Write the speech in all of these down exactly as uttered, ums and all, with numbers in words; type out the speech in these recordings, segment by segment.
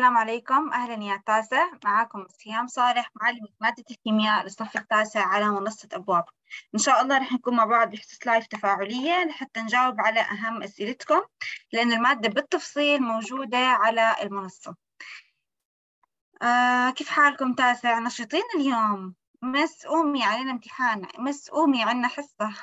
السلام عليكم، أهلا يا تاسع. معاكم سهام صالح، معلمة مادة الكيمياء للصف التاسع على منصة أبواب. إن شاء الله رح نكون مع بعض بحصة لايف تفاعلية لحتى نجاوب على أهم أسئلتكم، لأن المادة بالتفصيل موجودة على المنصة. آه كيف حالكم تاسع؟ نشيطين اليوم؟ مس أمي علينا امتحان، مس أمي عنا حصة.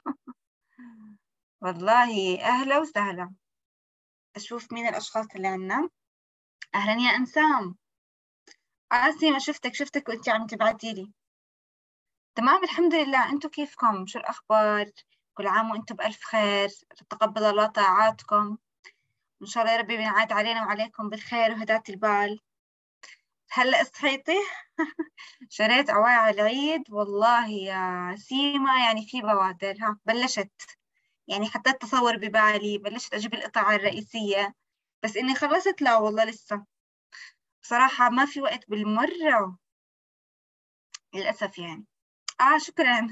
والله أهلا وسهلا. أشوف مين الأشخاص اللي عنا. أهلا يا أنسام. آسي ما شفتك شفتك وأنت عم تبعتي لي. تمام الحمد لله. انتو كيفكم؟ شو الأخبار؟ كل عام وانتم بألف خير. تقبل الله طاعاتكم، وإن شاء الله يا ربي بينعاد علينا وعليكم بالخير وهداة البال. هلأ صحيتي؟ شريت عوايا العيد والله يا سيما، يعني في بوادر. ها بلشت، يعني حطيت تصور ببالي، بلشت أجيب القطع الرئيسية، بس إني خلصت لا والله لسه. بصراحة ما في وقت بالمرة للأسف يعني. آه شكرا.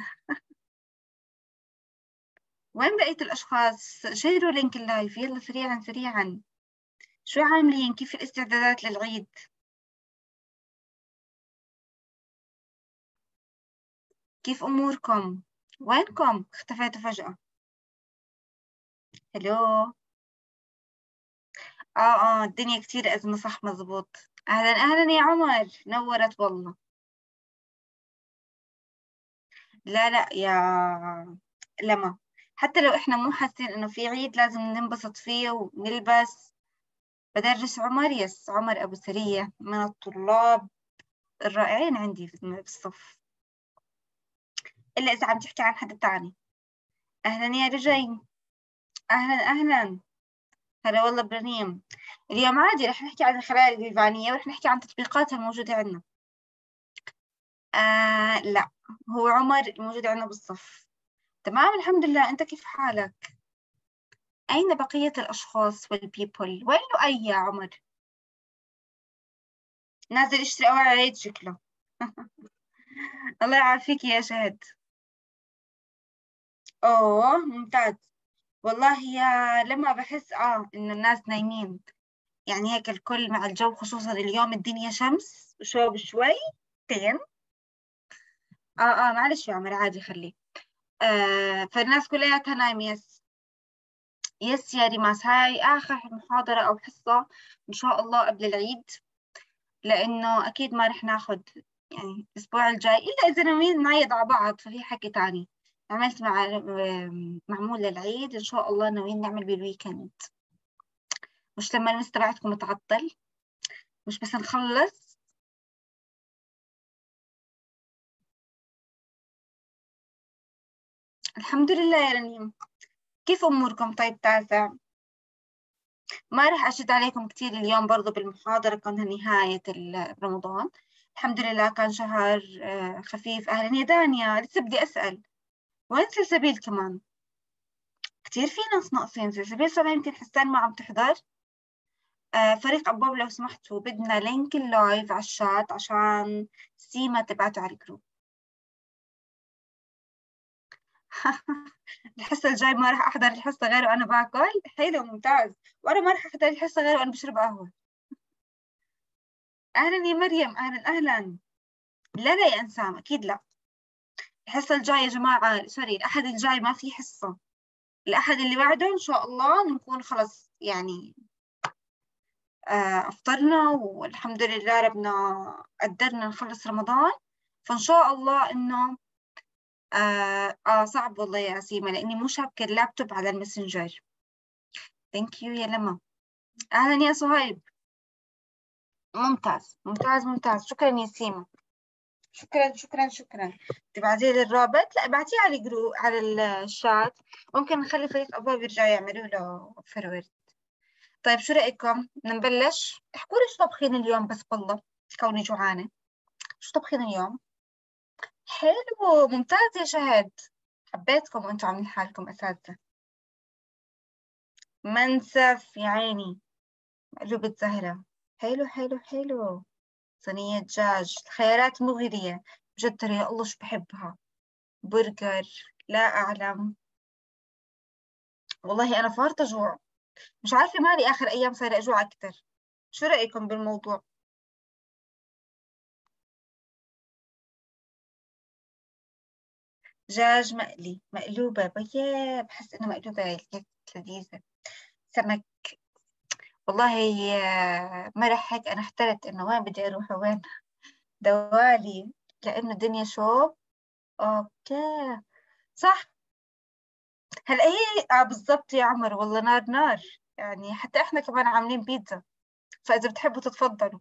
وين بقية الأشخاص؟ شيروا لينك اللايف يلا سريعا سريعا. شو عاملين؟ كيف الاستعدادات للعيد؟ كيف أموركم؟ وينكم؟ اختفيتوا فجأة. هلو. آه آه الدنيا كتير أزمة، صح مزبوط. أهلا أهلا يا عمر، نورت والله. لا لا يا لما، حتى لو إحنا مو حاسين إنه في عيد لازم ننبسط فيه ونلبس. بدرس عمر، يس عمر أبو سرية، من الطلاب الرائعين عندي في الصف، إلا إذا عم تحكي عن حد تاني. أهلا يا رجين. أهلا أهلا. هلا والله برنيم. اليوم عادي رح نحكي عن الخلايا الجيفانية ورح نحكي عن تطبيقاتها الموجودة عندنا. آه لا، هو عمر الموجود عندنا بالصف. تمام الحمد لله. أنت كيف حالك؟ أين بقية الأشخاص والبيبل؟ وين لؤي يا عمر؟ نازل يشتري أول عيد شكله. الله يعافيك يا شهد. أوه ممتاز. والله يا لما بحس آه إنه الناس نايمين، يعني هيك الكل مع الجو، خصوصا اليوم الدنيا شمس شوي بشوي تين. اه اه معلش يا عمر عادي خليه. آه فالناس كلياتها نايمة. يس يس يا ريماس، هاي آخر محاضرة أو حصة إن شاء الله قبل العيد، لأنه أكيد ما رح ناخد يعني الأسبوع الجاي إلا إذا ناويين نعيد على بعض، ففي حكي تاني. عملت مع آم، معمول للعيد، إن شاء الله ناويين نعمل بالويكند، مش لما المس تبعتكم تعطل، مش بس نخلص. الحمد لله يا رنيم. كيف أموركم طيب تاسع؟ ما راح أشد عليكم كتير اليوم، برضو بالمحاضرة كنا نهاية ال- رمضان. الحمد لله كان شهر آه، خفيف. أهلا يا دانيا، لسه بدي أسأل وين سلسبيل كمان؟ كتير في ناس ناقصين. سلسبيل صار يمكن حسان ما عم تحضر. آه، فريق أبواب لو سمحتوا بدنا لينك اللايف على الشات عشان سيما تبعته على الجروب. الحصة الجاي ما راح أحضر الحصة غير وأنا باكل. حلو ممتاز. وأنا ما راح أحضر الحصة غير وأنا بشرب قهوة. أهلا يا مريم، أهلا أهلا. لا لا يا أنسام أكيد لا. الحصة الجاية يا جماعة، سوري الأحد الجاي ما في حصة. الأحد اللي بعده إن شاء الله نكون خلص يعني آه أفطرنا والحمد لله ربنا قدرنا نخلص رمضان. فإن شاء الله إنه آه, آه صعب والله يا سيما لأني مو شابكة اللابتوب على الماسنجر. ثانك يو يا لما. أهلا يا صهيب. ممتاز ممتاز ممتاز. شكرا يا سيما. شكرا شكرا شكرا. تبعتي لي الرابط؟ لا ابعتيه على الجروب على الشات. ممكن نخلي فريق أبواب يرجعوا يعملوا له فورورد. طيب شو رأيكم نبلش؟ احكوا لي شو طبخين اليوم بس بالله، كوني جوعانة. شو طبخين اليوم؟ حلو ممتاز يا شهد. حبيتكم وانتم عاملين حالكم أساتذة. منسف يا عيني. مقلوبة زهرة. حلو حلو حلو. صينية دجاج، الخيارات مغرية بجد، ترى يا الله شو بحبها. برجر. لا أعلم. والله أنا فارطة جوع، مش عارفة مالي آخر أيام صايرة أجوع أكتر. شو رأيكم بالموضوع؟ دجاج مقلي مقلوبة بيه، بحس إنه مقلوبة هيك لذيذة. سمك. والله آه، مرح هيك أنا احترت إنه وين بدي أروح وين دوالي، لأنه الدنيا شوب. أوكي. صح. هلا هي آه بالضبط يا عمر، والله نار نار. يعني حتى إحنا كمان عاملين بيتزا، فإذا بتحبوا تتفضلوا.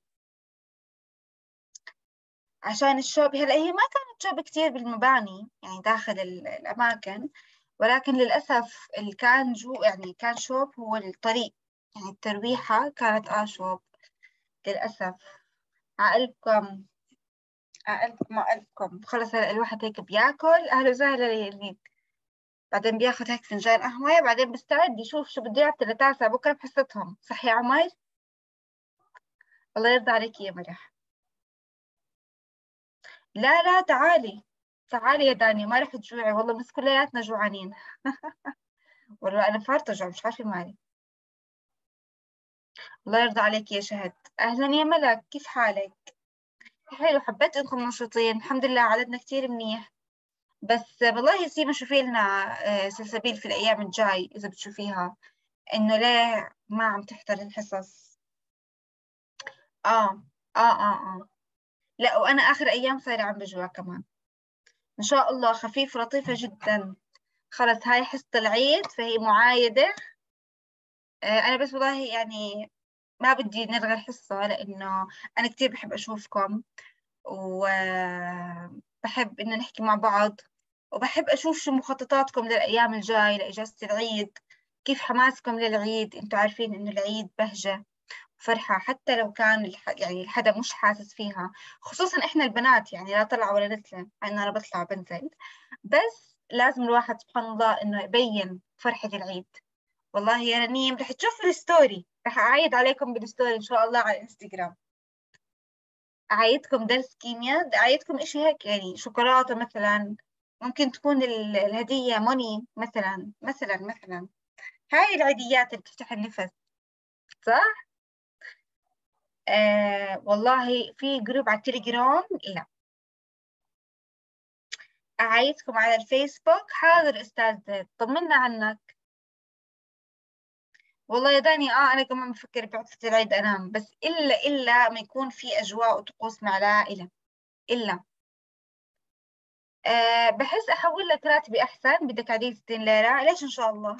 عشان الشوب، هلا هي ما كانت شوب كتير بالمباني يعني داخل ال- الأماكن، ولكن للأسف اللي كان جو يعني كان شوب هو الطريق. يعني الترويحة كانت آه شوب للأسف. عقلكم عقلكم عقلكم خلص. هلا الواحد هيك بياكل أهلا وسهلا يلين، بعدين بياخد هيك فنجان قهوة، بعدين بيستعد يشوف شو بده يعطي لتاسع بكرة بحصتهم. صح يا عمر؟ الله يرضى عليك يا مرح. لا لا، تعالي تعالي يا داني، ما رح تجوعي والله، بس كلياتنا جوعانين. والله أنا فارطة جوع مش عارفة مالي. الله يرضى عليك يا شهد. أهلا يا ملك، كيف حالك؟ حلو، حبيت إنكم نشيطين، الحمد لله عددنا كتير منيح. بس والله يا سيما شوفي لنا آه، سلسبيل في الأيام الجاي إذا بتشوفيها، إنه ليه ما عم تحضر الحصص. آه آه آه آه لا، وأنا آخر أيام صايرة عم بجوع كمان. إن شاء الله خفيف لطيفة جدا. خلص هاي حصة العيد فهي معايدة. آه، أنا بس والله يعني ما بدي نلغي الحصة، لأنه أنا كتير بحب أشوفكم، وبحب إنه نحكي مع بعض، وبحب أشوف شو مخططاتكم للأيام الجاي لإجازة العيد. كيف حماسكم للعيد؟ أنتوا عارفين إنه العيد بهجة وفرحة، حتى لو كان الح... يعني الحدا مش حاسس فيها، خصوصا إحنا البنات. يعني لا طلع ولا نزل، مع إنه أنا بطلع بنزل، بس لازم الواحد سبحان الله إنه يبين فرحة العيد. والله يا رنيم رح تشوف الستوري، رح أعيد عليكم بالستوري إن شاء الله على الإنستغرام. أعيدكم درس كيمياء، أعيدكم إشي هيك يعني شوكولاتة مثلا. ممكن تكون ال- الهدية موني مثلا مثلا مثلا. هاي العيديات اللي بتفتح النفس. صح؟ آه والله في جروب على التليجرام. لا، أعيدكم على الفيسبوك. حاضر أستاذ زيد، طمنا عنك. والله يا داني اه انا كمان بفكر بعطلة العيد انام، بس الا الا ما يكون في اجواء وطقوس مع العائلة. الا أه بحس أحول لك راتبي أحسن. بدك عديد ستين ليرة ليش إن شاء الله؟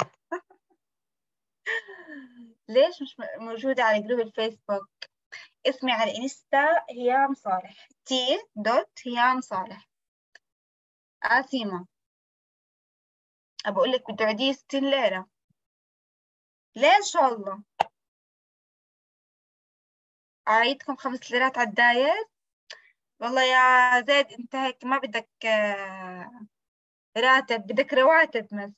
ليش مش م- موجودة على جروب الفيسبوك؟ اسمي على الإنستا هيام صالح، تي دوت هيام صالح. آسيمة. أقول لك بده عديد ستين ليرة. ليه إن شاء الله؟ أعيدكم خمس ليرات على الداير. والله يا زيد أنت هيك ما بدك آه، راتب، بدك رواتب بس.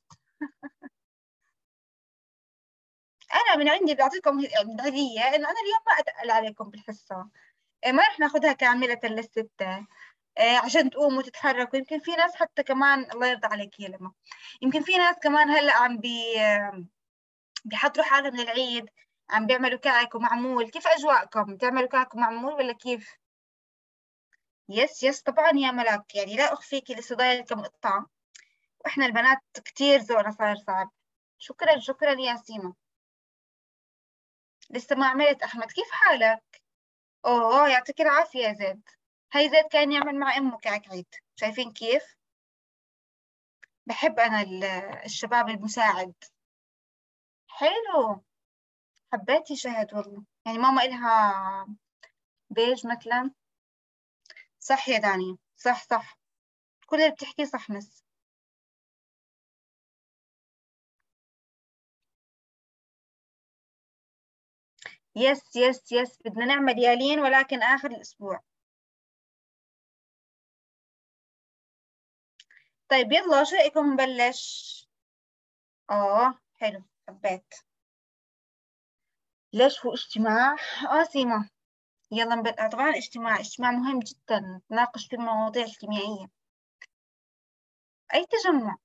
أنا من عندي بعطيكم هدية إنه أنا اليوم ما أتقل عليكم بالحصة. إيه، ما رح ناخدها كاملة للستة. إيه، عشان تقوموا تتحركوا. يمكن في ناس حتى كمان الله يرضى عليك يا لما، يمكن في ناس كمان هلا عم بي بيحضروا حالهم للعيد، عم بيعملوا كعك ومعمول. كيف أجواءكم؟ بتعملوا كعك ومعمول ولا كيف؟ يس يس طبعا يا ملاك، يعني لا أخفيك لسه ضايل كم قطعة، وإحنا البنات كتير ذوقنا صاير صعب. شكرا شكرا يا سيما. لسه ما عملت. أحمد كيف حالك؟ أوه يعطيك العافية يا زيد. هاي زيد كان يعمل مع أمه كعك عيد، شايفين كيف؟ بحب أنا ال- الشباب المساعد. حلو. حبيتي شهد والله، يعني ماما إلها بيج مثلا. صح يا داني، صح صح. كل اللي بتحكيه صح مس. يس يس يس بدنا نعمل يالين ولكن آخر الأسبوع. طيب يلا شو رأيكم نبلش؟ آه حلو، حبيت. ليش هو اجتماع؟ آه سيما. يلا نبدأ. طبعا اجتماع اجتماع مهم جدا نناقش في المواضيع الكيميائية. أي تجمع.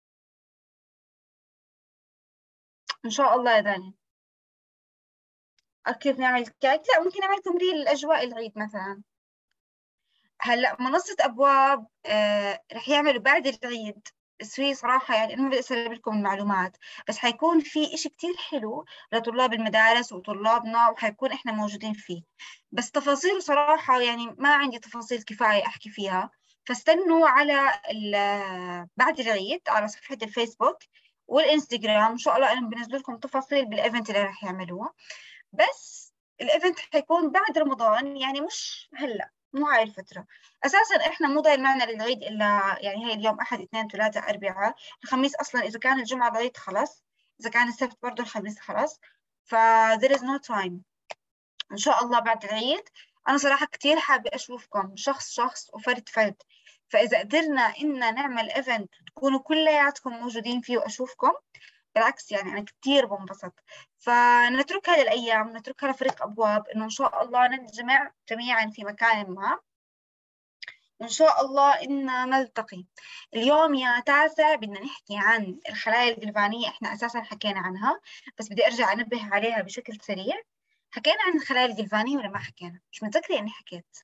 إن شاء الله يا داني. كيف نعمل كيك؟ لا ممكن نعمل تمرين لأجواء العيد مثلا. هلا منصة أبواب آه رح يعملوا بعد العيد، بس هي صراحة يعني أنا ما بدي أسرب لكم المعلومات، بس حيكون في إشي كتير حلو لطلاب المدارس وطلابنا، وحيكون إحنا موجودين فيه. بس تفاصيل صراحة يعني ما عندي تفاصيل كفاية أحكي فيها، فاستنوا على ال- بعد العيد على صفحة الفيسبوك والإنستغرام إن شاء الله أنا بنزل لكم تفاصيل بالإيفنت اللي رح يعملوها. بس الايفنت حيكون بعد رمضان، يعني مش هلا، مو هاي الفترة. أساسا إحنا مو ضايل معنا للعيد إلا يعني هي اليوم أحد اثنين ثلاثة أربعة، الخميس أصلا إذا كان الجمعة العيد خلاص، إذا كان السبت برضه الخميس خلاص، ف there is no time. إن شاء الله بعد العيد أنا صراحة كتير حابة أشوفكم شخص شخص وفرد فرد، فإذا قدرنا إننا نعمل إيفنت تكونوا كلياتكم موجودين فيه وأشوفكم، بالعكس يعني أنا كتير بنبسط. فنتركها للأيام، نتركها لفريق أبواب إنه إن شاء الله نجمع جميعا في مكان ما، وإن شاء الله إن نلتقي. اليوم يا تاسع بدنا نحكي عن الخلايا الجلفانية، إحنا أساسا حكينا عنها، بس بدي أرجع أنبه عليها بشكل سريع. حكينا عن الخلايا الجلفانية ولا ما حكينا؟ مش متذكرة إني حكيت.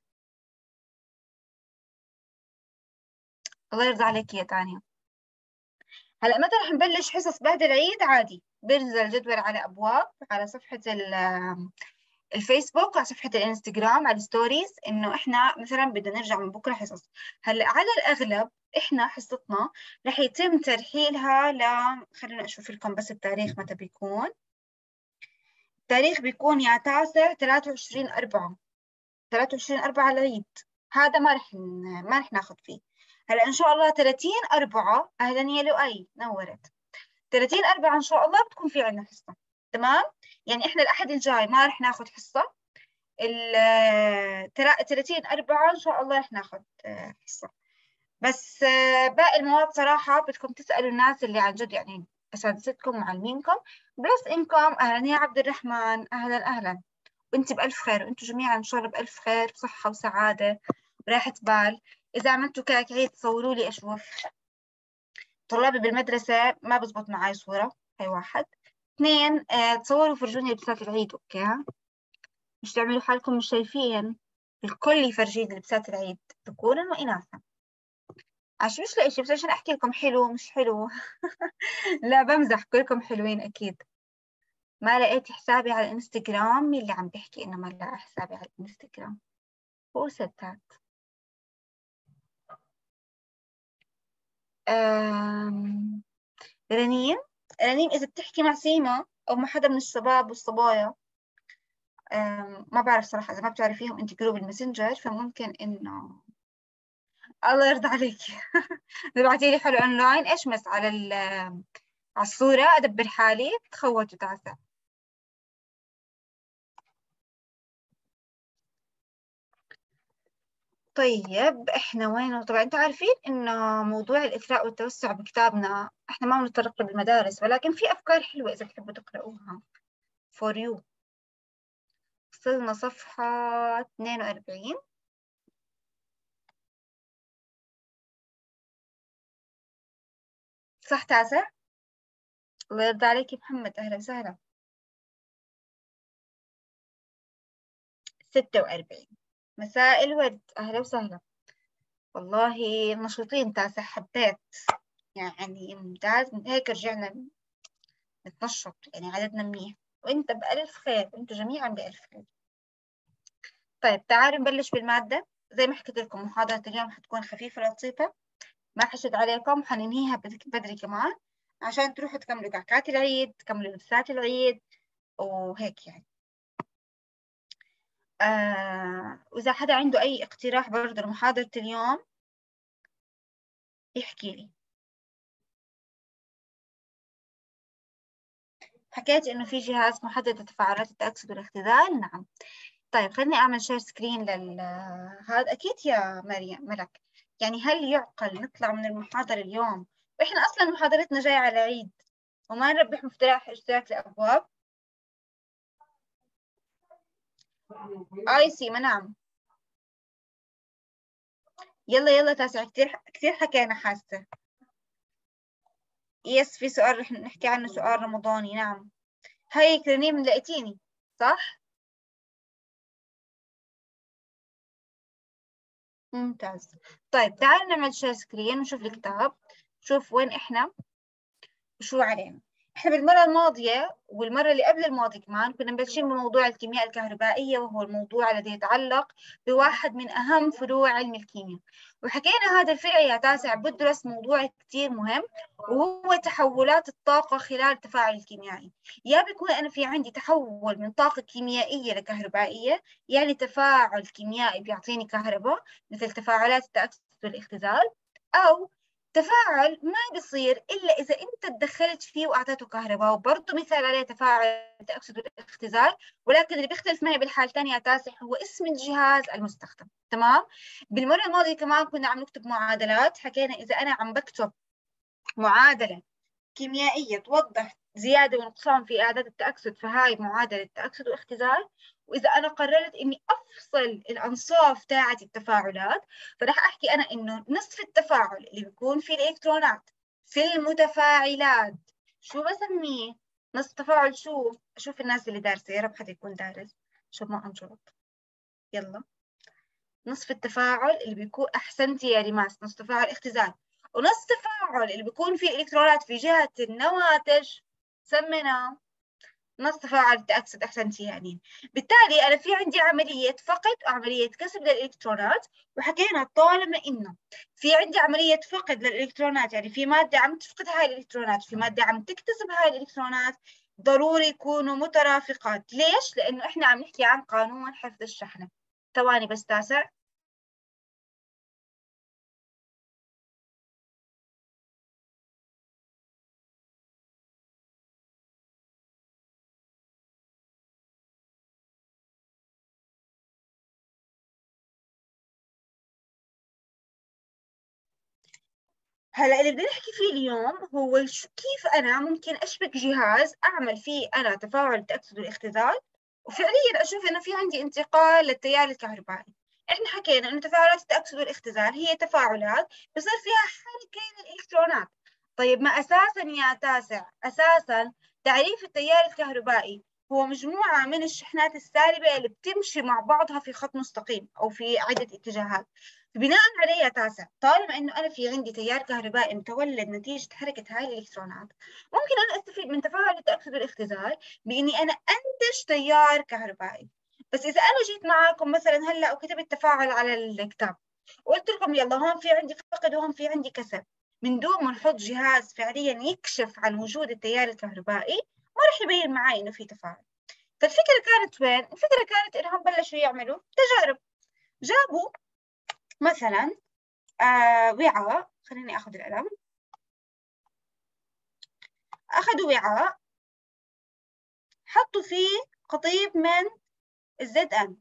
الله يرضى عليك يا تانيا. هلا متى رح نبلش حصص بعد العيد؟ عادي بنزل جدول على أبواب على صفحة الفيسبوك، على صفحة الانستغرام، على الستوريز، انه احنا مثلا بدنا نرجع من بكره حصص. هلا على الاغلب احنا حصتنا رح يتم ترحيلها ل خلينا اشوف لكم بس التاريخ متى بيكون. التاريخ بيكون يا تاسع ثلاثة وعشرين أربعة، ثلاثة وعشرين أربعة العيد، هذا ما رح ن- ما رح ناخذ فيه. هلا ان شاء الله ثلاثين أربعة، اهلا يا لؤي نورت، ثلاثين أربعة ان شاء الله بتكون في عندنا حصه. تمام، يعني احنا الاحد الجاي ما رح ناخذ حصه، ال ثلاثين أربعة إن شاء الله رح ناخذ آه، حصة. بس آه، باقي المواد صراحة بدكم تسألوا الناس اللي عن جد يعني أساتذتكم ومعلمينكم. بلس إنكم أهلا يا عبد الرحمن، أهلا أهلا، وأنت بألف خير، وأنتم جميعا إن شاء الله بألف خير بصحة وسعادة وراحة بال. إذا عملتوا كيك عيد صوروا لي أشوف. طلابي بالمدرسة ما بزبط معي صورة، هي واحد. اثنين آه، تصوروا فرجوني لبسات العيد، أوكي؟ مش تعملوا حالكم مش شايفين، الكل يفرجيني لبسات العيد ذكورا وإناثا. عشان مش لاقي شيء، بس عشان أحكي لكم حلو مش حلو. لا بمزح، كلكم حلوين أكيد. ما لقيت حسابي على الانستغرام، مين اللي عم بيحكي إنه ما لقى حسابي على الانستغرام؟ هو ستات. أم... رنيم، رنيم إذا بتحكي مع سيما أو مع حدا من الشباب والصبايا، أم... ما بعرف صراحة، إذا ما بتعرفيهم أنت جروب الماسنجر فممكن إنه الله يرضى عليك. تبعتي لي حلو اونلاين اشمس على ال- على الصورة، ادبر حالي تخوت وتعسى. طيب احنا وين؟ طبعا انتوا عارفين انه موضوع الاثراء والتوسع بكتابنا احنا ما بنتطرق له بالمدارس، ولكن في افكار حلوة اذا بتحبوا تقرأوها. فور يو. وصلنا صفحة اثنين وأربعين. صح تاسع؟ الله يرضى عليك يا محمد، اهلا وسهلا. ستة وأربعين. مساء الورد، اهلا وسهلا. والله نشيطين تاسع، حبيت يعني ممتاز، من هيك رجعنا نتنشط، يعني عددنا منيح. وانت بألف خير، انتوا جميعا بألف خير. طيب تعالوا نبلش بالمادة. زي ما حكيت لكم محاضرة اليوم حتكون خفيفة لطيفة، ما حشد عليكم، حننهيها بدري بدري كمان عشان تروحوا تكملوا كعكات العيد، تكملوا لبسات العيد وهيك يعني. آه وإذا حدا عنده أي اقتراح برضه لمحاضرة اليوم يحكي لي. حكيت إنه في جهاز محدد لتفاعلات التأكسد والاختزال، نعم. طيب خليني أعمل شير سكرين لل هذا أكيد يا مريم ملك. يعني هل يعقل نطلع من المحاضرة اليوم وإحنا أصلا محاضرتنا جاية على عيد وما نربح مفتاح اشتراك الأبواب؟ آي سي، ما نعم. يلا يلا تاسع، كتير كتير حكينا حاسة. يس في سؤال رح نحكي عنه، سؤال رمضاني، نعم. هاي كريم لقيتيني صح؟ ممتاز. طيب تعال نعمل شير سكرين ونشوف الكتاب، شوف وين إحنا وشو علينا. إحنا بالمرة الماضية والمرة اللي قبل الماضية كمان كنا مبلشين بموضوع الكيمياء الكهربائية، وهو الموضوع الذي يتعلق بواحد من أهم فروع علم الكيمياء، وحكينا هذا الفرع يا تاسع بدرس موضوع كتير مهم، وهو تحولات الطاقة خلال التفاعل الكيميائي. يا بيكون أنا في عندي تحول من طاقة كيميائية لكهربائية، يعني تفاعل كيميائي بيعطيني كهرباء مثل تفاعلات التأكسد والاختزال، أو تفاعل ما بيصير إلا إذا أنت تدخلت فيه وأعطيته كهرباء، وبرضه مثال عليه تفاعل التأكسد والاختزال، ولكن اللي بيختلف معي بالحالتين يا تاسع هو اسم الجهاز المستخدم. تمام؟ بالمرة الماضية كمان كنا عم نكتب معادلات، حكينا إذا أنا عم بكتب معادلة كيميائية توضح زيادة ونقصان في إعداد التأكسد فهاي معادلة تأكسد واختزال، وإذا أنا قررت إني أفصل الأنصاف تاعة التفاعلات فراح أحكي أنا إنه نصف التفاعل اللي بيكون فيه الإلكترونات في المتفاعلات شو بسميه؟ نصف تفاعل شو؟ أشوف الناس اللي دارسة، يا رب حدا يكون دارس، شو ما أنشرط. يلا، نصف التفاعل اللي بيكون، أحسنتي يا ريماس، نصف تفاعل اختزال، ونصف تفاعل اللي بيكون فيه الإلكترونات في جهة النواتج سميناه نص تفاعل التأكسد. أحسنتي يعني. بالتالي أنا في عندي عملية فقد وعملية كسب للإلكترونات، وحكينا طالما إنه في عندي عملية فقد للإلكترونات، يعني في مادة عم تفقد هاي الإلكترونات في مادة عم تكتسب هاي الإلكترونات، ضروري يكونوا مترافقات. ليش؟ لأنه إحنا عم نحكي عن قانون حفظ الشحنة. ثواني بس تاسع. هلا اللي بدنا نحكي فيه اليوم هو كيف أنا ممكن أشبك جهاز أعمل فيه أنا تفاعل التأكسد والاختزال، وفعليا أشوف إنه في عندي انتقال للتيار الكهربائي. إحنا حكينا إنه تفاعلات التأكسد والاختزال هي تفاعلات بصير فيها حركة للإلكترونات. طيب ما أساسا يا تاسع، أساسا تعريف التيار الكهربائي هو مجموعة من الشحنات السالبة اللي بتمشي مع بعضها في خط مستقيم أو في عدة اتجاهات. بناء عليه يا تاسع، طالما انه انا في عندي تيار كهربائي متولد نتيجه حركه هاي الالكترونات، ممكن انا استفيد من تفاعل التاكسد والاختزال باني انا انتج تيار كهربائي. بس اذا انا جيت معاكم مثلا هلا وكتبت تفاعل على الكتاب وقلت لكم يلا هون في عندي فقد وهون في عندي كسب، من دون ما نحط جهاز فعليا يكشف عن وجود التيار الكهربائي، ما راح يبين معي انه في تفاعل. فالفكره كانت وين؟ الفكره كانت انهم بلشوا يعملوا تجارب. جابوا مثلا آه وعاء، خليني اخذ القلم. اخذوا وعاء حطوا فيه قطيب من الزد ان،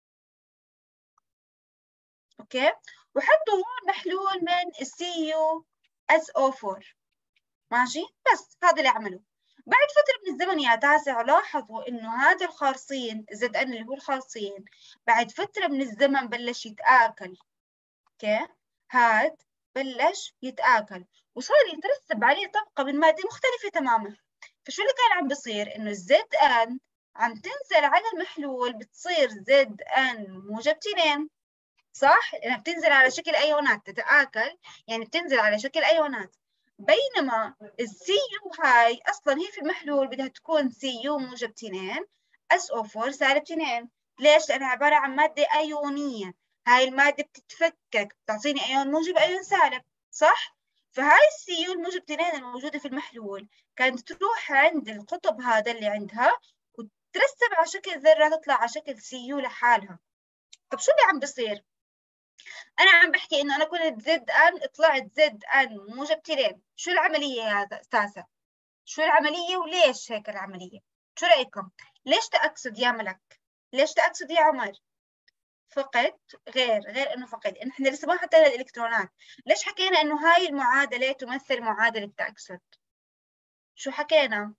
اوكي، وحطوا هون محلول من السي يو اس او أربعة، ماشي. بس هذا اللي عملوه. بعد فترة من الزمن يا تاسع لاحظوا انه هذا الخالصين الزد ان اللي هو الخالصين بعد فترة من الزمن بلش يتآكل. اوكي، هاد بلش يتآكل وصار يترسب عليه طبقة من مادة مختلفة تماما. فشو اللي كان عم بصير؟ انه الزد ان عم تنزل على المحلول بتصير زد ان موجب اثنين، صح؟ لانها بتنزل على شكل ايونات، تتآكل يعني بتنزل على شكل ايونات. بينما السي يو هاي اصلا هي في المحلول بدها تكون سي يو موجب اثنين اس او أربعة سالب اثنين. ليش؟ لانها عباره عن ماده ايونيه، هاي الماده بتتفكك بتعطيني ايون موجب ايون سالب، صح؟ فهاي السي يو الموجب اثنين الموجوده في المحلول كانت تروح عند القطب هذا اللي عندها وترسب على شكل ذره تطلع على شكل سي يو لحالها. طب شو اللي عم بصير؟ انا عم بحكي انه انا كنت زد ان طلعت زد ان موجب اثنين، شو العمليه يا استاذه؟ شو العمليه وليش هيك العمليه؟ شو رايكم؟ ليش تاكسد يا ملك؟ ليش تاكسد يا عمر؟ فقد، غير غير انه فقد، إن احنا لسه ما حطينا الالكترونات. ليش حكينا انه هاي المعادله تمثل معادله تاكسد؟ شو حكينا؟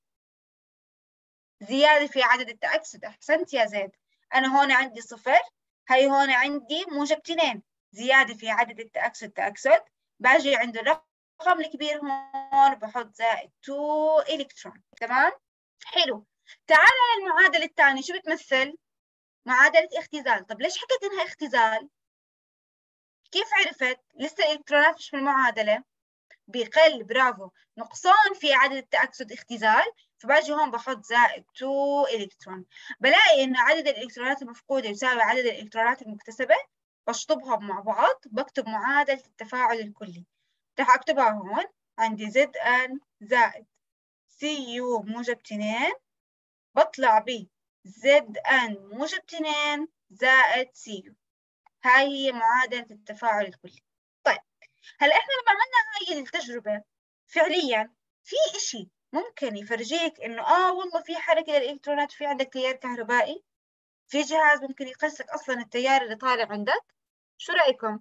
زياده في عدد التاكسد. احسنت يا زيد. انا هون عندي صفر، هاي هون عندي موجب اثنين، زياده في عدد التاكسد تاكسد، باجي عند الرقم الكبير هون بحط زائد اثنين الكترون. تمام؟ حلو. تعال على المعادله الثانيه، شو بتمثل؟ معادله اختزال. طب ليش حكيت انها اختزال؟ كيف عرفت؟ لسه الإلكترونات مش في المعادلة، بقل، برافو، نقصان في عدد التأكسد اختزال، فباجي هون بحط زائد اثنين إلكترون، بلاقي إنه عدد الإلكترونات المفقودة يساوي عدد الإلكترونات المكتسبة، بشطبهم مع بعض، بكتب معادلة التفاعل الكلي، رح أكتبها هون، عندي زد ان زائد سي يو موجب اثنين، بطلع ب زد ان موجب اثنين زائد سي يو، هاي هي معادلة التفاعل الكلي. طيب هلا احنا لما عملنا هاي التجربة فعليا في اشي ممكن يفرجيك انه اه والله في حركة للالكترونات، في عندك تيار كهربائي، في جهاز ممكن يقيسك اصلا التيار اللي طالع عندك. شو رأيكم؟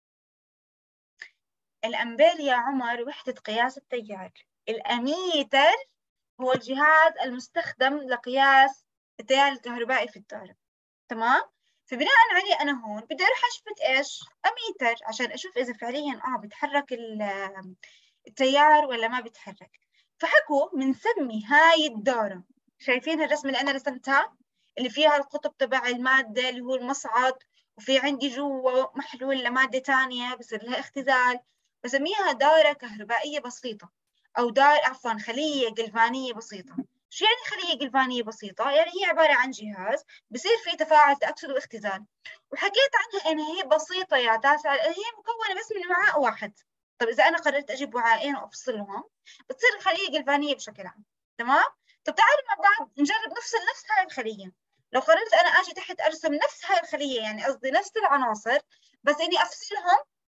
الامبير يا عمر وحدة قياس التيار، الاميتر هو الجهاز المستخدم لقياس التيار الكهربائي في الدارة، تمام؟ فبناء عليه انا هون بدي اروح اشفت ايش؟ اميتر عشان اشوف اذا فعليا اه بيتحرك التيار ولا ما بيتحرك. فحكوا بنسمي هاي الدارة، شايفين الرسمة اللي انا رسمتها اللي فيها القطب تبع المادة اللي هو المصعد، وفي عندي جوا محلول لمادة تانية بصير لها اختزال، بسميها دارة كهربائية بسيطة، او دار عفوا خلية جلفانية بسيطة. شو يعني خلية جلفانية بسيطة؟ يعني هي عبارة عن جهاز بصير فيه تفاعل تأكسد واختزال، وحكيت عنها إن هي بسيطة يا تاسع، هي مكونة بس من وعاء واحد. طب إذا أنا قررت أجيب وعاءين وأفصلهم بتصير الخلية جلفانية بشكل عام، تمام؟ طب تعالوا مع بعض نجرب نفصل نفس هاي الخلية. لو قررت أنا أجي تحت أرسم نفس هاي الخلية، يعني قصدي نفس العناصر، بس إني أفصلهم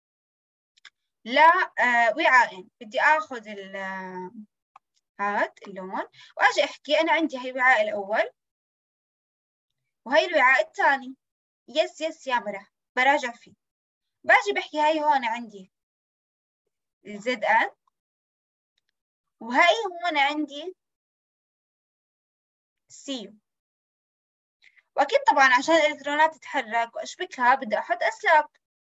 لوعاءين، بدي آخذ هاد اللون وأجي أحكي أنا عندي هاي الوعاء الأول وهي الوعاء الثاني، يس يس يا مرح براجع فيه، باجي بحكي هاي هون عندي الزد ان، وهاي هون عندي سي، واكيد طبعا عشان الالكترونات تتحرك واشبكها بدي احط اسلاك،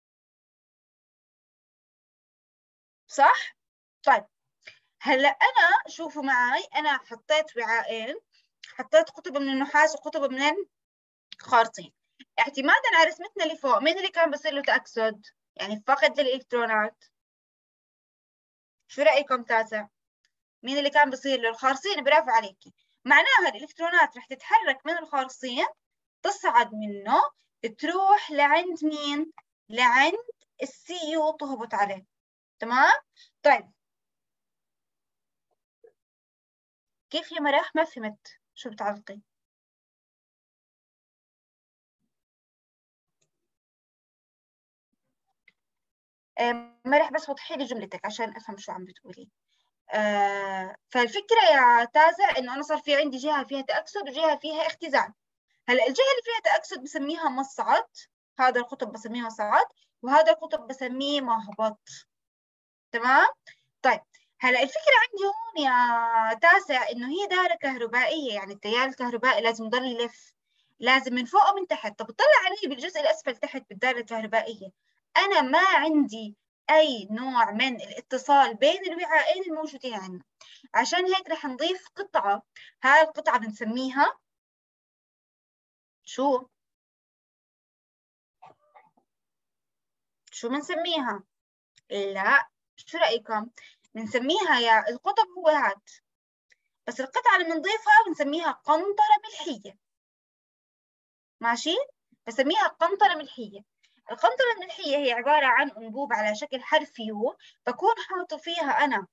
صح؟ طيب هلا انا شوفوا معي، انا حطيت وعاءين، حطيت قطب من النحاس وقطب من الخارطين، اعتمادا على رسمتنا اللي فوق، مين اللي كان بصير له تأكسد؟ يعني فقد الالكترونات. شو رأيكم تاسع؟ مين اللي كان بصير له؟ الخارصين، برافو عليكي. معناها الالكترونات رح تتحرك من الخارصين، تصعد منه، تروح لعند مين؟ لعند السي وتهبط عليه، تمام؟ طيب كيف يا مرح؟ ما فهمت شو بتعلقي. آه مرح بس وضحي لي جملتك عشان افهم شو عم بتقولي. آه فالفكرة يا تازع انه انا صار في عندي جهة فيها تأكسد وجهة فيها اختزال. هلا الجهة اللي فيها تأكسد بسميها مصعد، هذا القطب بسميه مصعد، وهذا القطب بسميه مهبط، تمام؟ طيب هلا الفكرة عندي هون يا تاسع انه هي دائرة كهربائية، يعني التيار الكهربائي لازم يضل يلف، لازم من فوق ومن تحت. طب اطلع علي بالجزء الاسفل تحت بالدائرة الكهربائية، انا ما عندي اي نوع من الاتصال بين الوعاءين الموجودين عندنا، عشان هيك رح نضيف قطعة، هاي القطعة بنسميها شو؟ شو بنسميها؟ لا، شو رأيكم؟ بنسميها يا القطب هو هاد، بس القطعة اللي بنضيفها بنسميها قنطرة ملحية، ماشي؟ بسميها قنطرة ملحية. القنطرة الملحية هي عبارة عن أنبوب على شكل حرف يو، بكون حاطة فيها أنا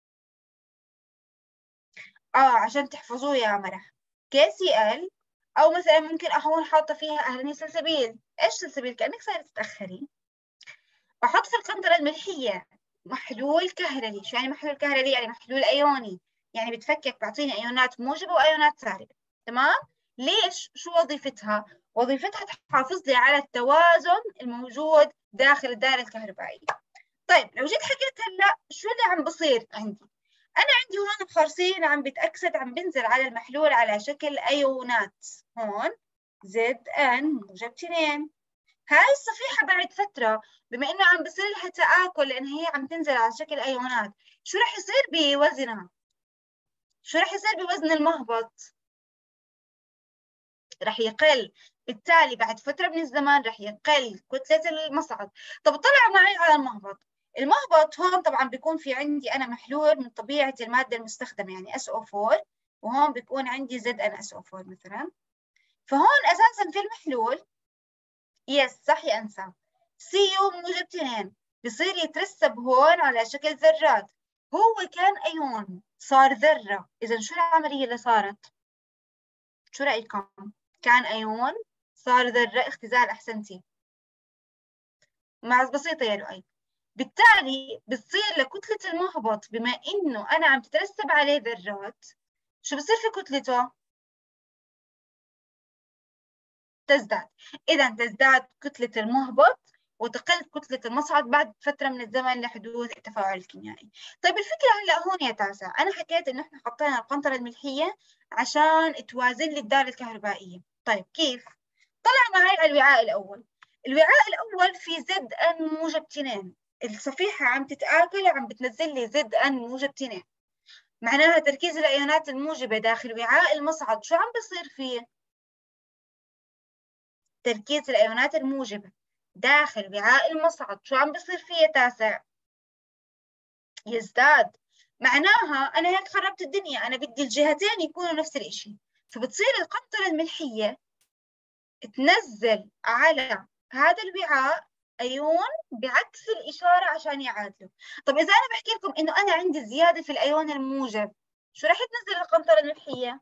آه عشان تحفظوه يا مرح كي سي ال، أو مثلا ممكن أكون حاطة فيها أهلني سلسبيل. إيش سلسبيل؟ كأنك صارت تتأخري. بحط في القنطرة الملحية محلول كهربي. شو يعني محلول كهربي؟ يعني محلول أيوني، يعني بتفكك بعطيني أيونات موجبة وأيونات سالبة، تمام؟ ليش؟ شو وظيفتها؟ وظيفتها تحافظ لي على التوازن الموجود داخل الدائرة الكهربائية. طيب لو جيت حكيت هلا شو اللي عم بصير عندي؟ أنا عندي هون بخارصين عم بتأكسد، عم بنزل على المحلول على شكل أيونات، هون زد ان موجب اثنين. هاي الصفيحة بعد فترة بما إنه عم بصير لها تآكل لأن هي عم تنزل على شكل أيونات، شو رح يصير بوزنها؟ شو رح يصير بوزن المهبط؟ رح يقل، بالتالي بعد فترة من الزمان رح يقل كتلة المصعد. طب طلع معي على المهبط. المهبط هون طبعا بيكون في عندي أنا محلول من طبيعة المادة المستخدمة، يعني إس أو أربعة، وهون بيكون عندي زد إن إس أو أربعة مثلا. فهون أساسا في المحلول، يس صح يا أنسة، سي يو موجب اثنين بصير يترسب هون على شكل ذرات. هو كان أيون صار ذرة، إذا شو العملية اللي صارت؟ شو رأيكم؟ كان أيون صار ذرة، اختزال، أحسنتي، مع بسيطة يا لؤي. بالتالي بتصير لكتلة المهبط بما إنه أنا عم تترسب عليه ذرات، شو بصير في كتلته؟ تزداد. إذا تزداد كتلة المهبط وتقل كتلة المصعد بعد فترة من الزمن لحدوث التفاعل الكيميائي. طيب الفكرة هلا هون يا تاسع، أنا حكيت إنه إحنا حطينا القنطرة الملحية عشان توازن لي الدالة الكهربائية. طيب كيف؟ طلع معي الوعاء الأول. الوعاء الأول في زد أن موجب اثنين، الصفيحة عم تتآكل وعم بتنزل لي زد أن موجب اثنين، معناها تركيز الأيونات الموجبة داخل وعاء المصعد شو عم بصير فيه؟ تركيز الأيونات الموجبة داخل وعاء المصعد شو عم بصير فيه يا تاسع؟ يزداد. معناها أنا هيك خربت الدنيا، أنا بدي الجهتين يكونوا نفس الإشي، فبتصير القنطرة الملحية تنزل على هذا الوعاء أيون بعكس الإشارة عشان يعادلوا. طب إذا أنا بحكي لكم إنه أنا عندي زيادة في الأيون الموجب، شو رح تنزل القنطرة الملحية؟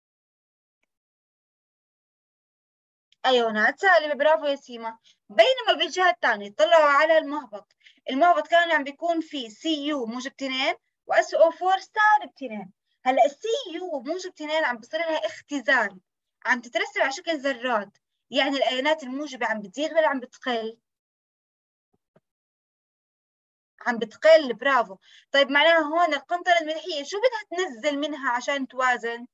أيونات سالبة، برافو يا سيما. بينما بالجهة الثانية طلعوا على المهبط، المهبط كان عم بيكون فيه سي يو موجب اثنين واس او أربعة سالب اثنين. هلا السي يو موجب اثنين عم بصير لها اختزال، عم تترسب على شكل ذرات، يعني الأيونات الموجبة عم بتزيد ولا عم بتقل؟ عم بتقل، برافو. طيب معناها هون القنطرة الملحية شو بدها تنزل منها عشان توازن؟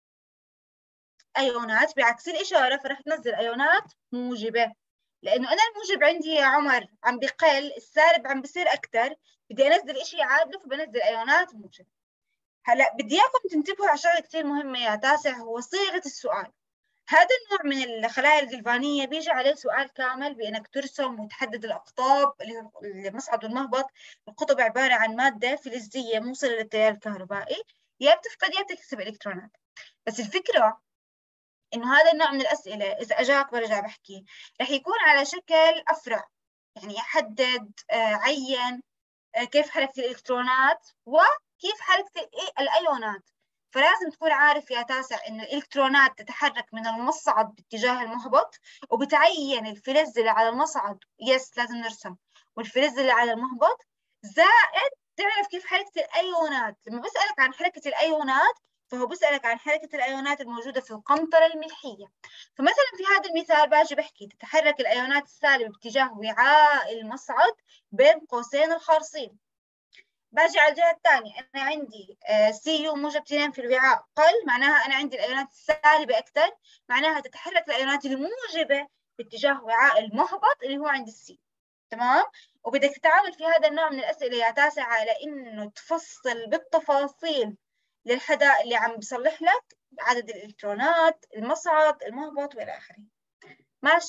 أيونات بعكس الإشارة، فرح تنزل أيونات موجبة. لأنه أنا الموجب عندي يا عمر عم بقل، السالب عم بصير أكثر، بدي أنزل إشي يعادله فبنزل أيونات موجبة. هلا بدي إياكم تنتبهوا على شغلة كثير مهمة يا تاسع، هو صيغة السؤال. هذا النوع من الخلايا الجلفانية بيجي عليه سؤال كامل بأنك ترسم وتحدد الأقطاب اللي هو المصعد والمهبط. القطب عبارة عن مادة فلزية موصلة للتيار الكهربائي، يا بتفقد يا بتكسب إلكترونات. بس الفكرة إنه هذا النوع من الأسئلة إذا أجاك برجع بحكي رح يكون على شكل أفرع، يعني حدد، آه، عين، آه، كيف حركة الإلكترونات وكيف حركة الأيونات. فلازم تكون عارف يا تاسع إنه الإلكترونات تتحرك من المصعد باتجاه المهبط، وبتعين الفلز اللي على المصعد، يس لازم نرسم، والفلز اللي على المهبط، زائد تعرف كيف حركة الأيونات. لما بسألك عن حركة الأيونات فهو بسألك عن حركة الأيونات الموجودة في القنطرة الملحية. فمثلا في هذا المثال باجي بحكي تتحرك الأيونات السالبة باتجاه وعاء المصعد بين قوسين الخارصين. باجي على الجهة الثانية، أنا عندي سي يو موجب اثنين في الوعاء قل، معناها أنا عندي الأيونات السالبة أكثر، معناها تتحرك الأيونات الموجبة باتجاه وعاء المهبط اللي هو عند السي. تمام؟ وبدك تتعامل في هذا النوع من الأسئلة يا تاسع على إنه تفصل بالتفاصيل للحدا اللي عم بصلح لك عدد الإلكترونات، المصعد، المهبط وإلى آخره. ماشي؟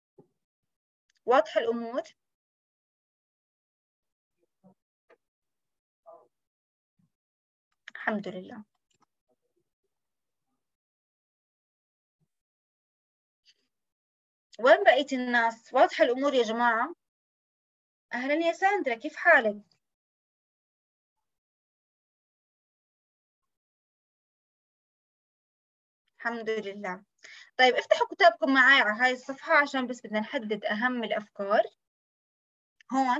واضحة الأمور؟ الحمد لله. وين بقية الناس؟ واضحة الأمور يا جماعة؟ أهلا يا ساندرا، كيف حالك؟ الحمد لله. طيب افتحوا كتابكم معي على هاي الصفحة عشان بس بدنا نحدد أهم الأفكار. هون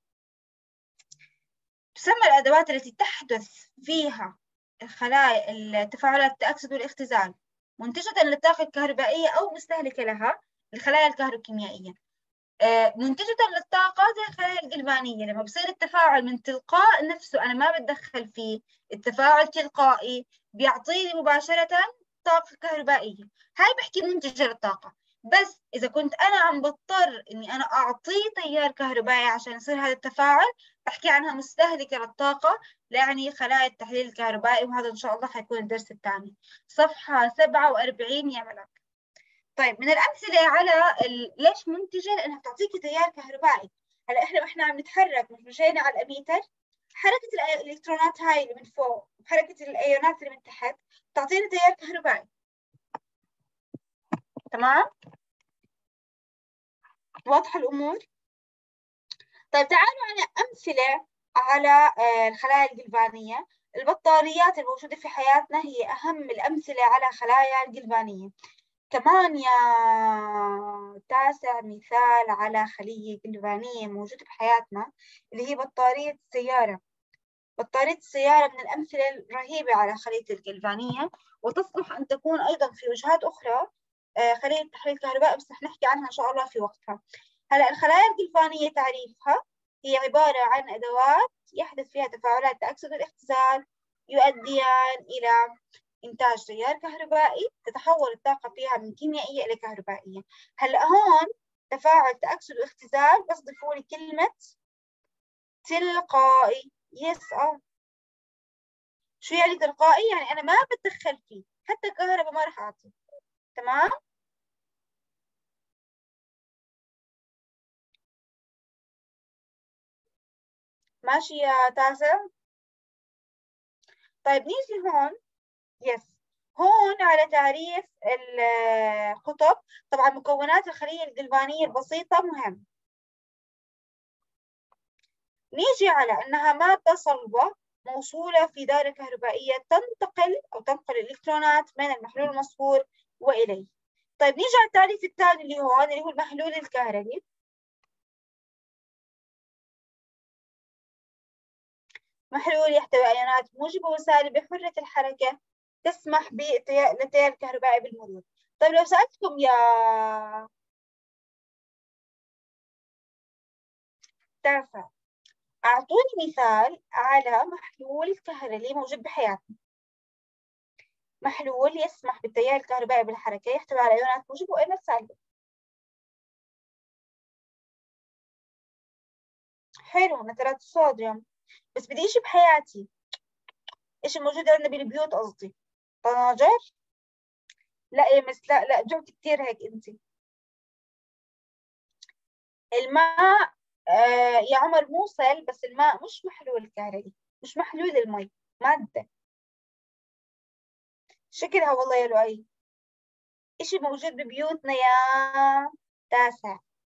تسمى الأدوات التي تحدث فيها الخلايا التفاعلات التأكسد والاختزال منتجة للطاقة الكهربائية أو مستهلكة لها، الخلايا الكهروكيميائية. آه، منتجة للطاقة زي الخلايا الجلفانية، لما بصير التفاعل من تلقاء نفسه أنا ما بتدخل فيه، التفاعل تلقائي بيعطيني مباشرة طاقة كهربائية، هاي بحكي منتجة للطاقة. بس إذا كنت أنا عم بضطر إني أنا أعطيه تيار كهربائي عشان يصير هذا التفاعل، بحكي عنها مستهلكة للطاقة، يعني خلايا التحليل الكهربائي، وهذا إن شاء الله حيكون الدرس الثاني، صفحة سبعة وأربعين يا ملك. طيب من الأمثلة على ال... ليش منتجة؟ لأنها بتعطيكي تيار كهربائي. هلا إحنا وإحنا عم نتحرك مش مشينا على الأميتر، حركة الإلكترونات هاي اللي من فوق وحركة الأيونات اللي من تحت بتعطينا تيار كهربائي. تمام؟ واضحة الأمور؟ طيب تعالوا على أمثلة على الخلايا الجلفانية. البطاريات الموجودة في حياتنا هي أهم الأمثلة على خلايا الجلفانية. كمان يا تاسع مثال على خلية جلفانية موجودة في حياتنا اللي هي بطارية السيارة. بطارية السيارة من الأمثلة الرهيبة على خلية الجلفانية، وتصلح أن تكون أيضا في وجهات أخرى خلية تحليل كهرباء، بس رح نحكي عنها إن شاء الله في وقتها. هلا الخلايا الجلفانية تعريفها هي عبارة عن أدوات يحدث فيها تفاعلات تأكسد والاختزال يؤديان إلى إنتاج تيار كهربائي تتحول الطاقة فيها من كيميائية إلى كهربائية. هلا هون تفاعل تأكسد واختزال بس ضيفوا لي كلمة تلقائي. يس اه شو يعني تلقائي؟ يعني أنا ما بتدخل فيه، حتى الكهرباء ما راح أعطي. تمام؟ ماشي يا تاسع؟ طيب نيجي هون. يس هون على تعريف القطب. طبعا مكونات الخلية الجلفانية البسيطة مهم. نيجي على أنها مادة صلبة موصولة في دائرة كهربائية تنتقل أو تنقل الإلكترونات من المحلول المصفور وإليه. طيب نيجي على التعريف الثاني اللي هون اللي هو المحلول الكهربي. محلول يحتوي أيونات موجبة وسالبة حرة الحركة تسمح بالتيار الكهربائي بالمرور. طيب لو سألتكم يا تافه أعطوني مثال على محلول كهربي موجود بحياتنا. محلول يسمح بالتيار الكهربائي بالحركة يحتوي على أيونات موجبة وأيونات سالبة. حلو، نترات الصوديوم. بس بدي إشي بحياتي، إشي موجود عندنا بالبيوت قصدي. طناجر؟ لا يا مس، لا لا جبت كتير هيك أنت. الماء آه يا عمر موصل، بس الماء مش محلول كهربي، مش محلول المي، مادة شكلها والله يا لؤي إشي موجود ببيوتنا يا تاسع.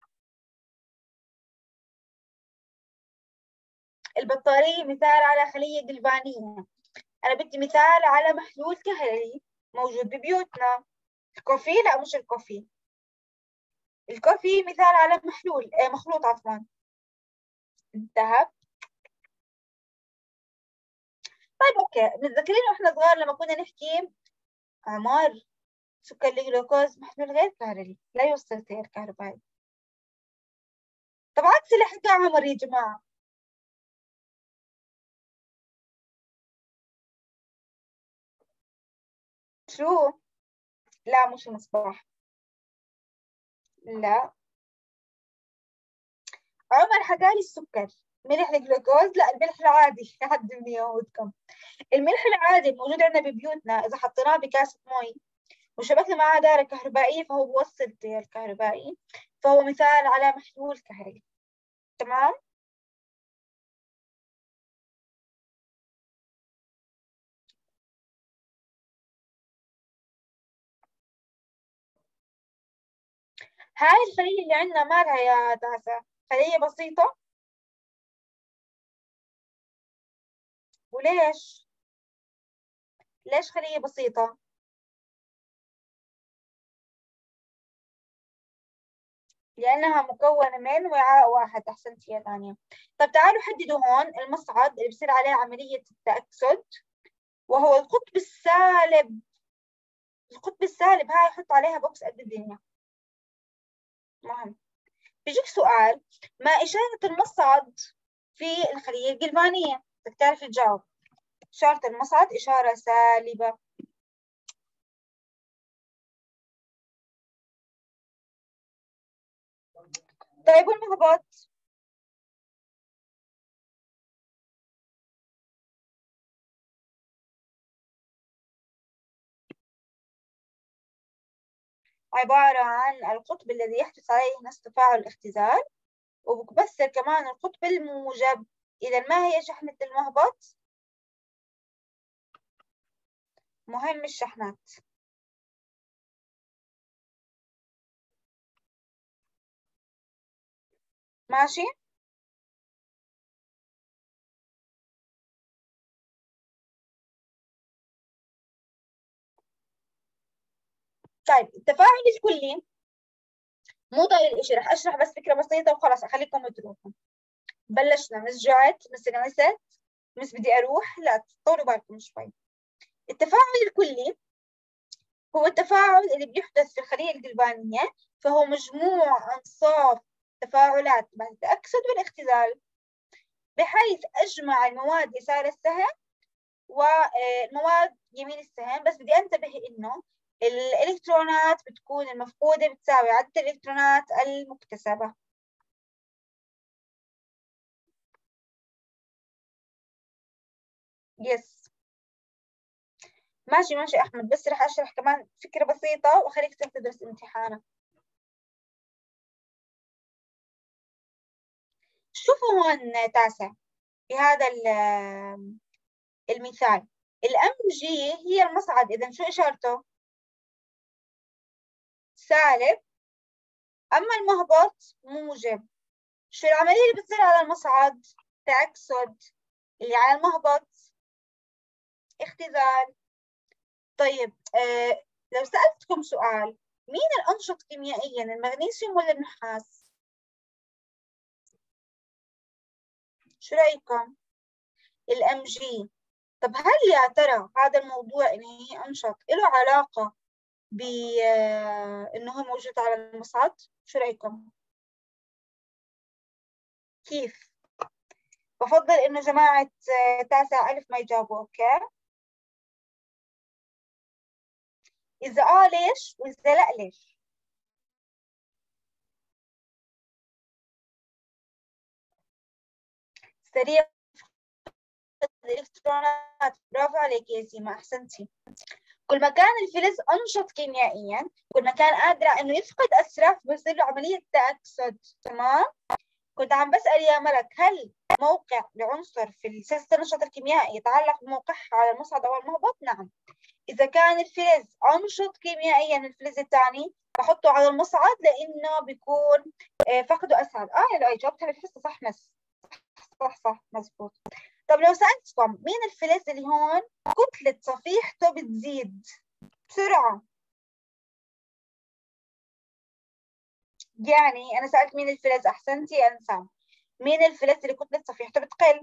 البطارية مثال على خلية جلفانية. أنا بدي مثال على محلول كهربي موجود ببيوتنا. الكوفي، لا مش الكوفي. الكوفي مثال على محلول آه مخلوط عفوا. الذهب. طيب أوكي، متذكرين وإحنا صغار لما كنا نحكي عمار سكر الجلوكوز محلول غير كهربي لا يوصل تيار كهربائي. طب عكس اللي حكى عمر يا جماعة. شو؟ لا مش المصباح. لا عمر حكى لي السكر. ملح الجلوكوز لا، الملح العادي لحد من يهودكم. الملح العادي الموجود عندنا ببيوتنا إذا حطيناه بكاسة مي وشبكنا معاه دائرة كهربائية فهو بوصل تيار كهربائي، فهو مثال على محلول كهربي. تمام؟ هاي الخلية اللي عندنا مالها يا تاسع؟ خلية بسيطة. وليش؟ ليش خلية بسيطة؟ لأنها مكونة من وعاء واحد. أحسنتي يا ثانية. طب تعالوا حددوا هون المصعد اللي بصير عليه عملية التأكسد وهو القطب السالب. القطب السالب هاي حط عليها بوكس قد الدنيا. مهم. بيجيك سؤال ما إشارة المصعد في الخلية الجلفانية؟ بدك تعرف تجاوب. إشارة المصعد إشارة سالبة. طيب والمهبط؟ عبارة عن القطب الذي يحدث عليه نفس تفاعل الاختزال، وبكسر كمان القطب الموجب. إذا ما هي شحنة المهبط؟ مهم الشحنات. ماشي؟ طيب التفاعل الكلي مو طايل إشي، رح أشرح بس فكرة بسيطة وخلاص أخليكم تروحوا. بلشنا، مس جعت، مس انعست، مس بدي أروح، لا طولوا بالكم شوي. التفاعل الكلي هو التفاعل اللي بيحدث في الخلية القلبانية، فهو مجموع أنصاف تفاعلات بعد التأكسد والاختزال، بحيث أجمع المواد يسار السهم والمواد يمين السهم. بس بدي أنتبه إنه الإلكترونات بتكون المفقودة بتساوي عدد الإلكترونات المكتسبة. يس. ماشي ماشي أحمد، بس رح أشرح كمان فكرة بسيطة وأخليك تروح تدرس امتحانك. شوفوا هون تاسع في هذا المثال، الام جي هي المصعد، إذا شو إشارته؟ سالب. أما المهبط موجب. شو العملية اللي بتصير على المصعد؟ تأكسد. اللي على المهبط اختزال. طيب آه لو سألتكم سؤال، مين الأنشط كيميائيا، المغنيسيوم ولا النحاس؟ شو رأيكم؟ الام جي. طب هل يا ترى هذا الموضوع إنه هي أنشط له علاقة بإنه هو موجود على المصعد؟ شو رأيكم؟ كيف؟ بفضل إنه جماعة آه، تاسع ألف ما يجاوبوا، أوكي؟ إذا آه ليش؟ وإذا لأ ليش؟ سريع. الإلكترونات، برافو عليك يا سيما، أحسنتي. كل ما كان الفلز أنشط كيميائيا، كل ما كان قادر إنه يفقد أسرع، فبصير له عملية تأكسد. تمام؟ كنت عم بسأل يا ملك، هل موقع لعنصر في سلسلة النشاط الكيميائي يتعلق بموقعها على المصعد أو المهبط؟ نعم. إذا كان الفلز أنشط كيميائيا من الفلز الثاني بحطه على المصعد لأنه بيكون آه، فقده أسهل. آه يا لؤي جاوبتها بالحصة صح، مس صح صح مزبوط. طب لو سألتكم مين الفلز اللي هون كتلة صفيحته بتزيد بسرعة؟ يعني أنا سألت مين الفلز، أحسنتي يا أنسان. مين الفلز اللي كتلة صفيحته بتقل؟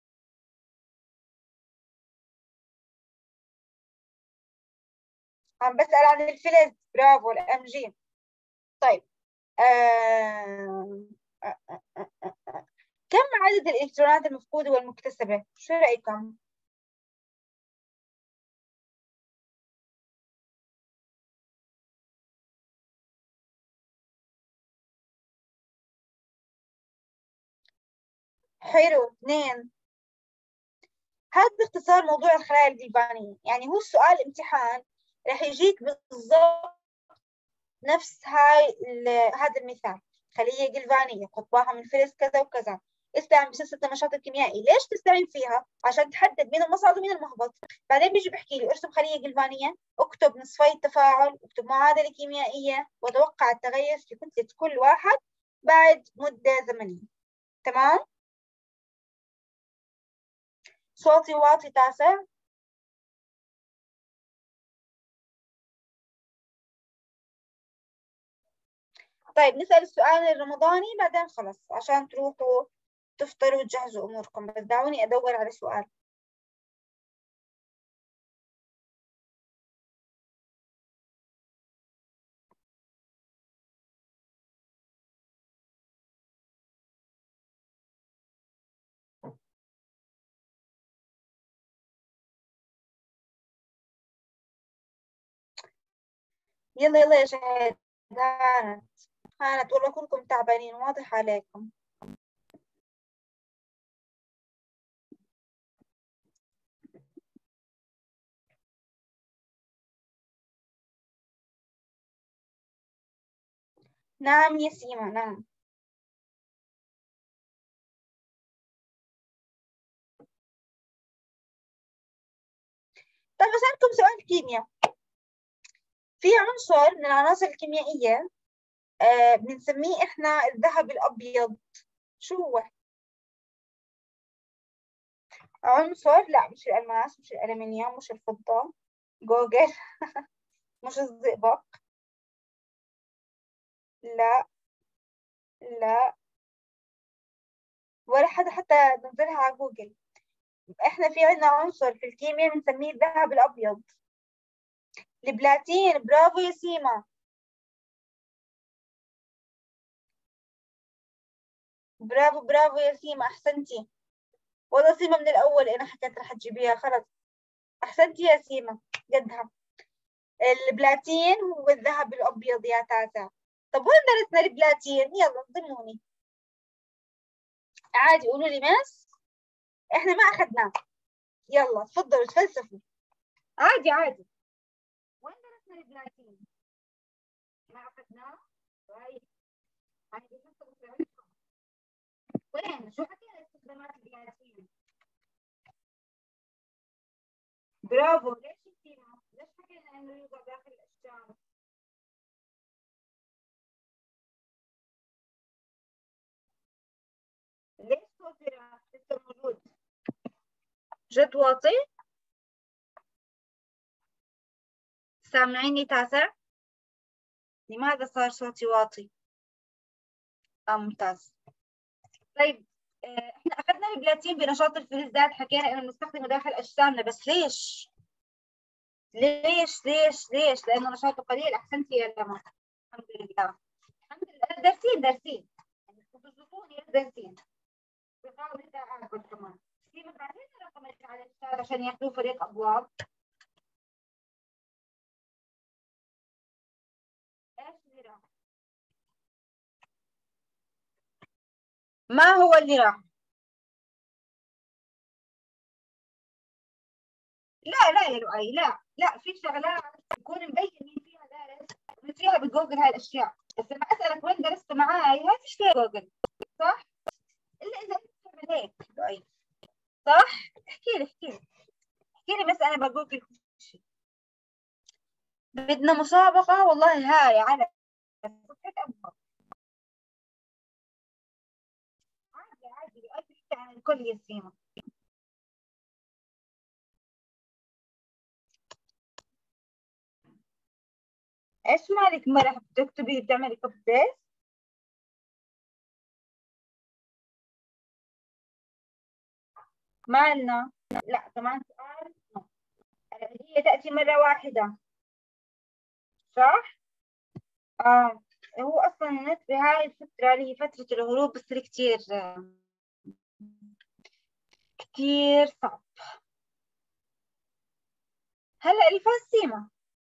عم بسأل عن الفلز، برافو الام جي. طيب آه... آه... آه... آه... آه. آه. كم عدد الإلكترونات المفقودة والمكتسبة؟ شو رأيكم؟ حلو، اثنين. هذا باختصار موضوع الخلايا الجلبانية. يعني هو السؤال امتحان رح يجيك بالضبط نفس هاي هذا المثال، خلية جلفانية قطبها من فلز كذا وكذا، استعن بسلسلة النشاط الكيميائي. ليش تستعين فيها؟ عشان تحدد مين المصعد ومين المهبط. بعدين بيجي بحكي لي ارسم خلية جلفانية، اكتب نصفي التفاعل، اكتب معادلة كيميائية، وتوقع التغير في كتلة كل واحد بعد مدة زمنية. تمام؟ صوتي واطي تاسع؟ طيب نسأل السؤال الرمضاني بعدين خلص عشان تروحوا تفطروا وتجهزوا أموركم، بس دعوني أدور على سؤال. يلا يلا يا شهد، هانت هانت والله كلكم تعبانين، واضح عليكم. نعم يا سيما نعم. طيب أسألكم سؤال كيمياء. في عنصر من العناصر الكيميائية آه بنسميه إحنا الذهب الأبيض، شو هو؟ عنصر، لا مش الألماس، مش الألمنيوم، مش الفضة، جوجل. مش الزئبق، لا لا، ولا حدا حتى نزلها على جوجل. احنا في عندنا عنصر في الكيمياء بنسميه الذهب الأبيض، البلاتين. برافو يا سيما، برافو برافو يا سيما، أحسنتي. والله سيما من الأول أنا حكيت رح تجيبيها، خلص أحسنتي يا سيما قدها. البلاتين هو الذهب الأبيض يا تاتا. طب وين درسنا البلاتين؟ يلا ضمنوني عادي، قولوا لي مس، احنا ما أخذناه. يلا تفضلوا تفلسفوا عادي عادي. وين درسنا البلاتين؟ ما أخذناه؟ طيب عادي، وين؟ شو حكينا استخدامات البلاتين؟ برافو. ليش حكينا؟ ليش حكينا إنه يوضع داخل الأشجار؟ ليش صوتي راح لسه موجود؟ جد واطي؟ سامعيني تاسع؟ لماذا صار صوتي واطي؟ آه ممتاز. طيب آه، احنا اخذنا البلاتين بنشاط الفلزات، حكينا انه بنستخدمه داخل اجسامنا، بس ليش؟ ليش ليش ليش؟ لانه نشاطه قليل. احسنتي يا لما، الحمد لله الحمد لله. دارسين دارسين يعني بتظبطوني دارسين. بحاول انت اكل كمان. في مبعثين رقمك على الشات عشان ياخذوه فريق ابواب. ايش اللي راح؟ ما هو اللي راح؟ لا لا يا لؤي، لا لا، في شغلات بكون مبين مين فيها دارس ومين فيها بجوجل هاي الاشياء، بس لما اسالك وين درست معاي هاي مش فيها جوجل، صح؟ الا اذا انت بتعمل هيك لؤي، صح؟ احكي لي احكي لي احكي لي، بس انا بجوجل كل شيء. بدنا مسابقة والله هاي على صفحة أبوها. عادي عادي، لؤي بحكي عن الكل يا سيما. ايش مالك مرة بتكتبي بتعملي كوبي بيست؟ مالنا؟ لا كمان سؤال. هي تأتي مرة واحدة، صح؟ اه. هو اصلا النت بهاي الفترة اللي هي فترة الغروب بصير كتير كتير صعب. هلا الفاس سيما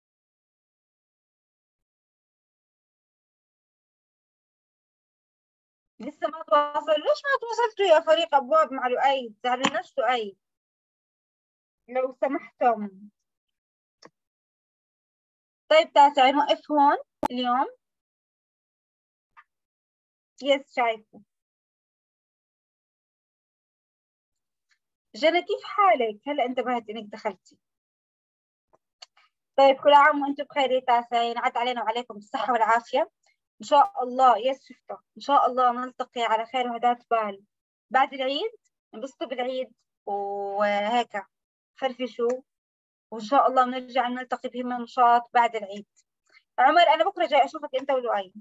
لسه ما تواصل. ليش ما تواصلتوا يا فريق ابواب مع لؤي؟ زعلاناش لؤي لو سمحتم. طيب تاسع نوقف هون اليوم. يس شايفه. جنى كيف حالك؟ هلا انتبهت انك دخلتي. طيب كل عام وانتم بخير يا تاسع، ينعاد علينا وعليكم بالصحة والعافية. ان شاء الله يس شفته، ان شاء الله نلتقي على خير وهداة بال بعد العيد. انبسطوا بالعيد وهيك فرفشوا، وان شاء الله بنرجع نلتقي بهم نشاط بعد العيد. عمر انا بكره جاي اشوفك انت ولؤي.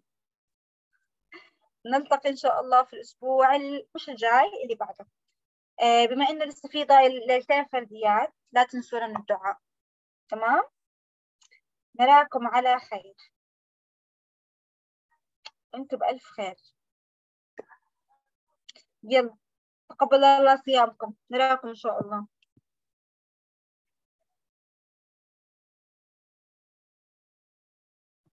نلتقي ان شاء الله في الاسبوع ال- مش الجاي اللي بعده. آه بما انه لسه في ضايل ليلتين فرديات، لا تنسونا من الدعاء. تمام. نراكم على خير. انتم بألف خير. يلا تقبل الله صيامكم، نراكم إن شاء الله.